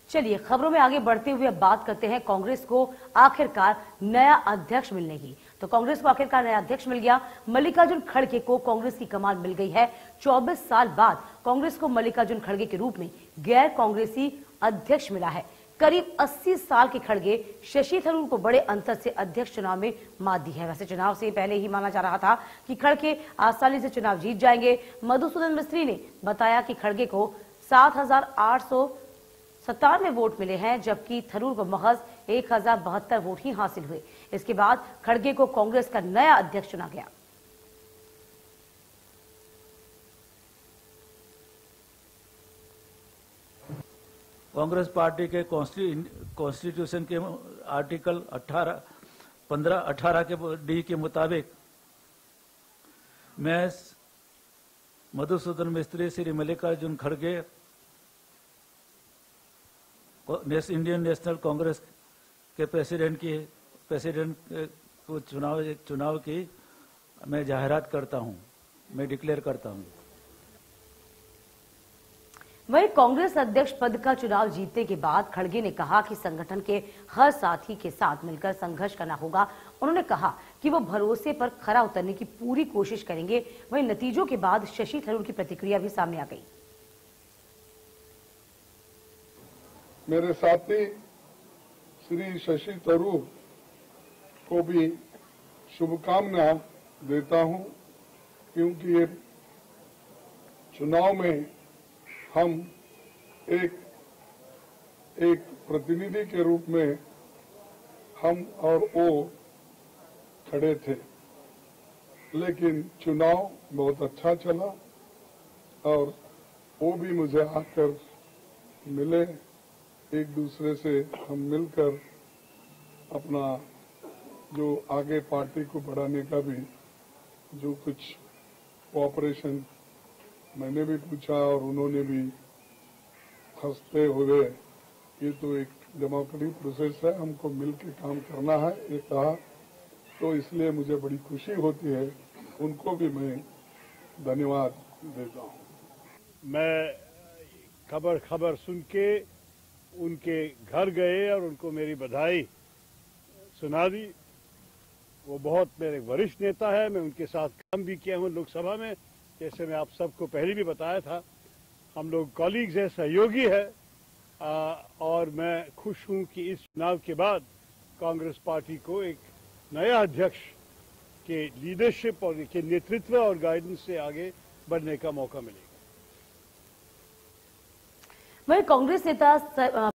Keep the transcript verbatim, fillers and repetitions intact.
चलिए खबरों में आगे बढ़ते हुए अब बात करते हैं कांग्रेस को आखिरकार नया अध्यक्ष मिलने की। तो कांग्रेस को आखिरकार नया अध्यक्ष मिल गया। मल्लिकार्जुन खड़गे को कांग्रेस की कमान मिल गई है। चौबीस साल बाद कांग्रेस को मल्लिकार्जुन खड़गे के रूप में गैर कांग्रेसी अध्यक्ष मिला है। करीब अस्सी साल के खड़गे शशि थरूर को बड़े अंतर से अध्यक्ष चुनाव में मात दी है। वैसे चुनाव से पहले ही माना जा रहा था कि खड़गे आसानी से चुनाव जीत जाएंगे। मधुसूदन मिस्त्री ने बताया कि खड़गे को सात हजार आठ सौ सत्तानवे वोट मिले हैं, जबकि थरूर को महज एक हजार बहत्तर वोट ही हासिल हुए। इसके बाद खड़गे को कांग्रेस का नया अध्यक्ष चुना गया। कांग्रेस पार्टी के कॉन्स्टिट्यूशन के आर्टिकल अठारह पंद्रह अठारह के डी के मुताबिक मैं मधुसूदन मिस्त्री श्री मल्लिकार्जुन खड़गे इंडियन नेशनल कांग्रेस के प्रेसिडेंट की प्रेसिडेंट को चुनाव चुनाव की मैं जाहिरात करता हूं, मैं डिक्लेयर करता हूं। वहीं कांग्रेस अध्यक्ष पद का चुनाव जीतने के बाद खड़गे ने कहा कि संगठन के हर साथी के साथ मिलकर संघर्ष करना होगा। उन्होंने कहा कि वो भरोसे पर खरा उतरने की पूरी कोशिश करेंगे। वहीं नतीजों के बाद शशि थरूर की प्रतिक्रिया भी सामने आ गई। मेरे साथी श्री शशि थरूर को भी शुभकामना देता हूं, क्योंकि ये चुनाव में हम एक एक प्रतिनिधि के रूप में हम और वो खड़े थे, लेकिन चुनाव बहुत अच्छा चला और वो भी मुझे आकर मिले। एक दूसरे से हम मिलकर अपना जो आगे पार्टी को बढ़ाने का भी जो कुछ कोऑपरेशन मैंने भी पूछा और उन्होंने भी हंसते हुए, ये तो एक डेमोक्रेटिक प्रोसेस है, हमको मिलकर काम करना है, ये कहा। तो इसलिए मुझे बड़ी खुशी होती है, उनको भी मैं धन्यवाद देता हूं। मैं खबर खबर सुन के उनके घर गए और उनको मेरी बधाई सुना दी। वो बहुत मेरे वरिष्ठ नेता है, मैं उनके साथ काम भी किया हूँ लोकसभा में, जैसे मैं आप सबको पहले भी बताया था। हम लोग कॉलीग्स हैं, सहयोगी है, आ, और मैं खुश हूँ कि इस चुनाव के बाद कांग्रेस पार्टी को एक नया अध्यक्ष के लीडरशिप और के नेतृत्व और गाइडेंस से आगे बढ़ने का मौका मिलेगा। वहीं कांग्रेस नेता